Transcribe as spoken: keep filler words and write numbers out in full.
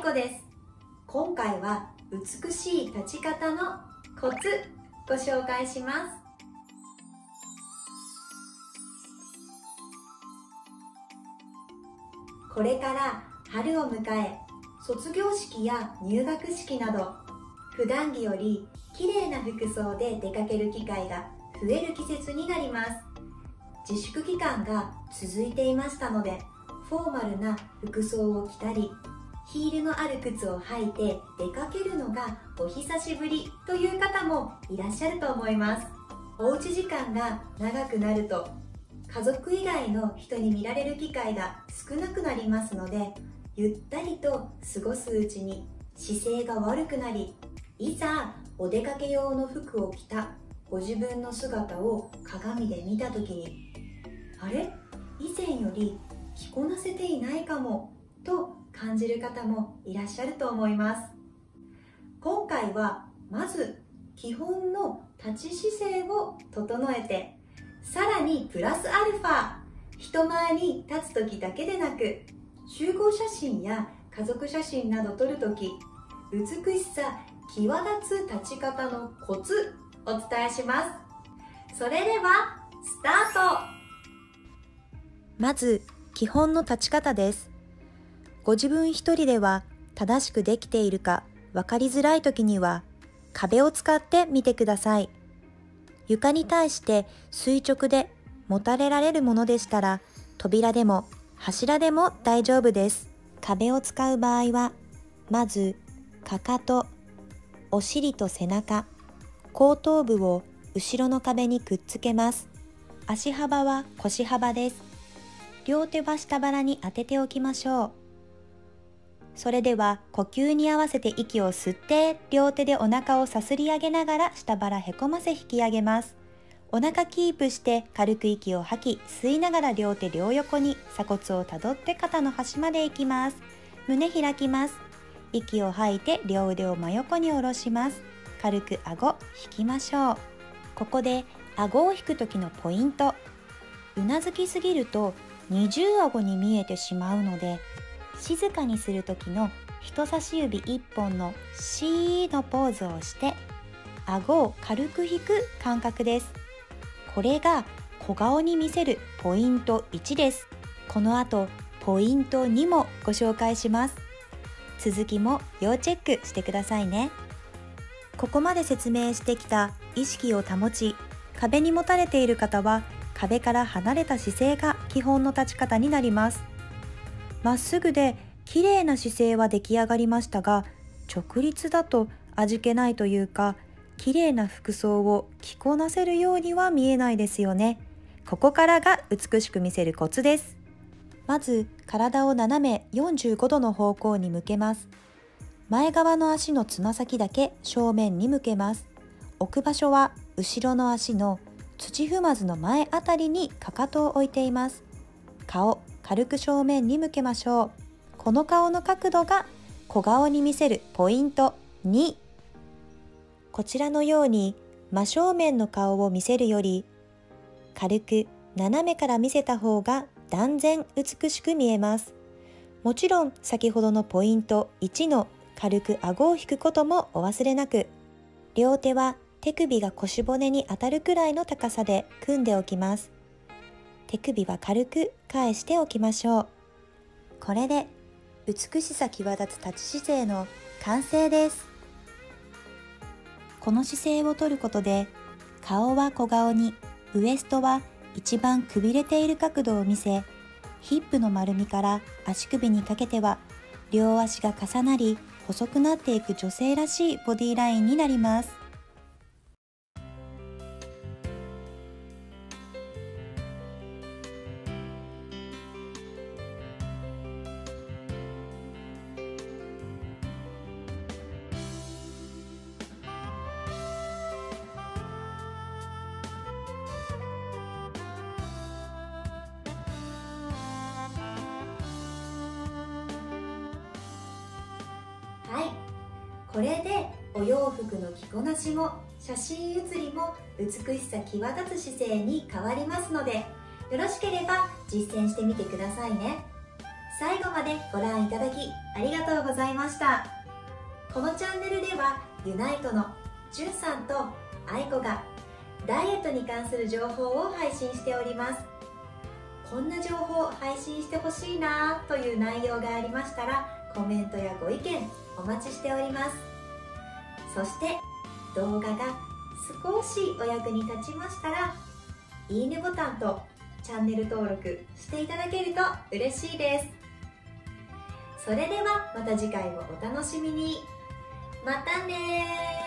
子です。今回は美しい立ち方のコツご紹介します。これから春を迎え、卒業式や入学式など普段着より綺麗な服装で出かける機会が増える季節になります。自粛期間が続いていましたので、フォーマルな服装を着たり、ヒールのある靴を履いて出かけるのがお久しぶりという方もいらっしゃると思います。おうち時間が長くなると家族以外の人に見られる機会が少なくなりますので、ゆったりと過ごすうちに姿勢が悪くなり、いざお出かけ用の服を着たご自分の姿を鏡で見た時に、あれ?以前より着こなせていないかもと感じる方もいらっしゃると思います。今回はまず基本の立ち姿勢を整えて、さらにプラスアルファ、人前に立つ時だけでなく、集合写真や家族写真など撮る時、美しさ際立つ立ち方のコツお伝えします。それではスタート。 まず基本の立ち方です。ご自分一人では正しくできているか分かりづらい時には、壁を使ってみてください。床に対して垂直でもたれられるものでしたら、扉でも柱でも大丈夫です。壁を使う場合は、まずかかと、お尻と背中、後頭部を後ろの壁にくっつけます。足幅は腰幅です。両手は下腹に当てておきましょう。それでは呼吸に合わせて息を吸って、両手でお腹をさすり上げながら下腹へこませ引き上げます。お腹キープして軽く息を吐き、吸いながら両手両横に鎖骨をたどって肩の端まで行きます。胸開きます。息を吐いて両腕を真横に下ろします。軽く顎引きましょう。ここで顎を引く時のポイント。うなずきすぎると二重顎に見えてしまうので、静かにする時の人差し指いっぽんのシーのポーズをして、顎を軽く引く感覚です。これが小顔に見せるポイントいちです。この後ポイントにもご紹介します。続きも要チェックしてくださいね。ここまで説明してきた意識を保ち、壁にもたれている方は壁から離れた姿勢が基本の立ち方になります。まっすぐで綺麗な姿勢は出来上がりましたが、直立だと味気ないというか、綺麗な服装を着こなせるようには見えないですよね。ここからが美しく見せるコツです。まず体を斜めよんじゅうごどの方向に向けます。前側の足のつま先だけ正面に向けます。置く場所は後ろの足の土踏まずの前あたりにかかとを置いています。顔、軽く正面に向けましょう。この顔の角度が小顔に見せるポイントに。こちらのように真正面の顔を見せるより、軽く斜めから見せた方が断然美しく見えます。もちろん先ほどのポイントいちの軽く顎を引くこともお忘れなく。両手は手首が腰骨に当たるくらいの高さで組んでおきます。手首は軽く返しておきましょう。これで美しさ際立つ立ち姿勢の完成です。この姿勢をとることで、顔は小顔に、ウエストは一番くびれている角度を見せ、ヒップの丸みから足首にかけては両足が重なり細くなっていく女性らしいボディラインになります。 はい、これでお洋服の着こなしも写真写りも美しさ際立つ姿勢に変わりますので、よろしければ実践してみてくださいね。 最後までご覧いただきありがとうございました。このチャンネルではユナイトのじゅんさんとあいこがダイエットに関する情報を配信しております。こんな情報を配信してほしいなという内容がありましたらコメントやご意見お待ちしております。そして動画が少しお役に立ちましたらいいねボタンとチャンネル登録していただけると嬉しいです。それではまた次回もお楽しみに。またねー。